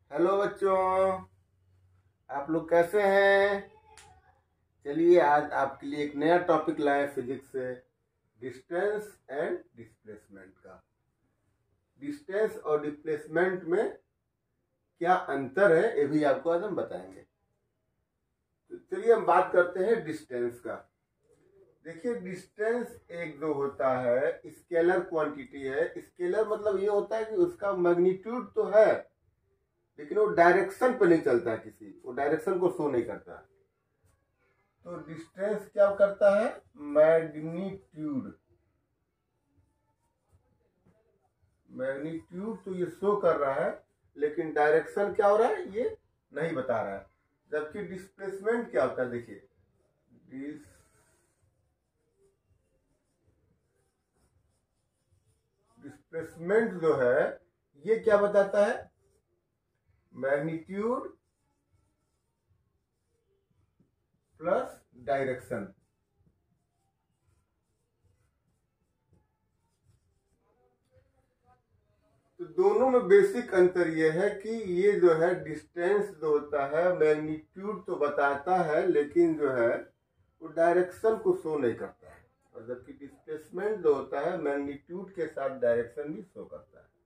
Hello बच्चों, आप लोग कैसे हैं। चलिए आज आपके लिए एक नया टॉपिक लाए फिजिक्स से, डिस्टेंस एंड डिस्प्लेसमेंट का। डिस्टेंस और डिस्प्लेसमेंट में क्या अंतर है ये भी आपको आज हम बताएंगे। तो चलिए हम बात करते हैं डिस्टेंस का। देखिए डिस्टेंस एक जो होता है स्केलर क्वांटिटी है। स्केलर मतलब ये होता है कि उसका मैग्नीट्यूड तो है लेकिन वो डायरेक्शन पे नहीं चलता है, वो डायरेक्शन को शो नहीं करता। तो डिस्टेंस क्या करता है, मैग्नीट्यूड। मैग्नीट्यूड तो ये शो कर रहा है लेकिन डायरेक्शन क्या हो रहा है ये नहीं बता रहा है। जबकि डिस्प्लेसमेंट क्या होता है, देखिए डिस्प्लेसमेंट जो है ये क्या बताता है, मैग्नीट्यूड प्लस डायरेक्शन। तो दोनों में बेसिक अंतर यह है कि ये जो है डिस्टेंस जो होता है मैग्नीट्यूड तो बताता है लेकिन जो है वो डायरेक्शन को शो नहीं करता है, और जबकि डिस्प्लेसमेंट जो होता है मैग्नीट्यूड के साथ डायरेक्शन भी शो करता है।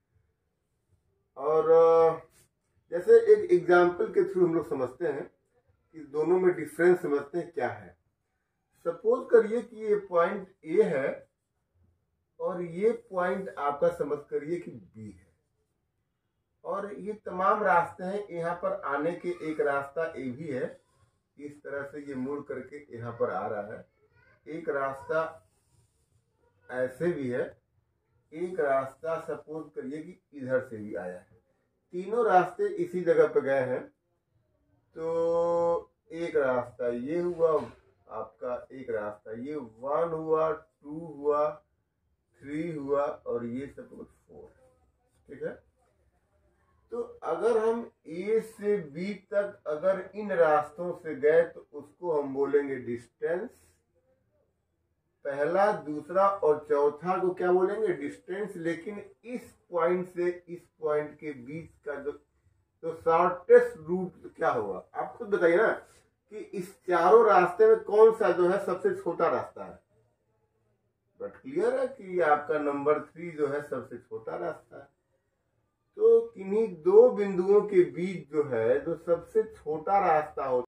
और जैसे एक एग्जाम्पल के थ्रू हम लोग समझते हैं कि दोनों में डिफरेंस समझते हैं क्या है। सपोज करिए कि ये पॉइंट ए है और ये पॉइंट आपका समझ करिए कि बी है, और ये तमाम रास्ते हैं। यहाँ पर आने के एक रास्ता ए भी है, इस तरह से ये मुड़ करके यहाँ पर आ रहा है। एक रास्ता ऐसे भी है, एक रास्ता सपोज करिए कि इधर से भी आया है। तीनों रास्ते इसी जगह पे गए हैं। तो एक रास्ता ये हुआ आपका, एक रास्ता ये 1 हुआ, 2 हुआ, 3 हुआ, और ये सपोज 4। ठीक है। तो अगर हम ए से बी तक अगर इन रास्तों से गए तो उसको हम बोलेंगे डिस्टेंस। पहला, दूसरा और चौथा को क्या बोलेंगे, डिस्टेंस। लेकिन इस पॉइंट से इस पॉइंट के बीच का जो तो शॉर्टेस्ट रूट क्या होगा, आप खुद बताइए ना कि इस चारों रास्ते में कौन सा जो है सबसे छोटा रास्ता है। बट क्लियर है कि आपका नंबर 3 जो है सबसे छोटा रास्ता है। तो किन्हीं दो बिंदुओं के बीच जो है जो सबसे छोटा रास्ता होता है